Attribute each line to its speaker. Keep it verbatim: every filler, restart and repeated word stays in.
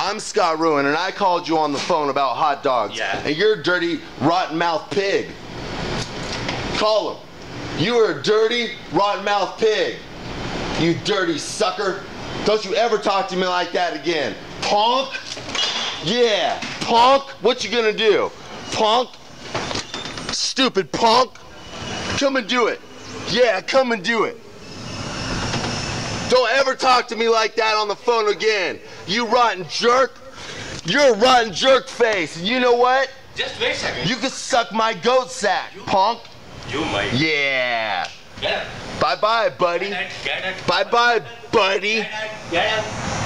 Speaker 1: I'm Scott Ruin, and I called you on the phone about hot dogs.
Speaker 2: Yeah.
Speaker 1: And you're a dirty, rotten-mouthed pig. Call him. You are a dirty, rotten-mouthed pig. You dirty sucker. Don't you ever talk to me like that again. Punk? Yeah, punk. What you gonna do? Punk? Stupid punk. Come and do it. Yeah, come and do it. Don't ever talk to me like that on the phone again. You rotten jerk. You're a rotten jerk face. And you know what?
Speaker 2: Just wait a second.
Speaker 1: You can suck my goat sack, you, punk.
Speaker 2: You might.
Speaker 1: Yeah.
Speaker 2: Get up.
Speaker 1: Bye-bye, buddy.
Speaker 2: Get up. Get up.
Speaker 1: Bye-bye, buddy.
Speaker 2: Get up. Get up.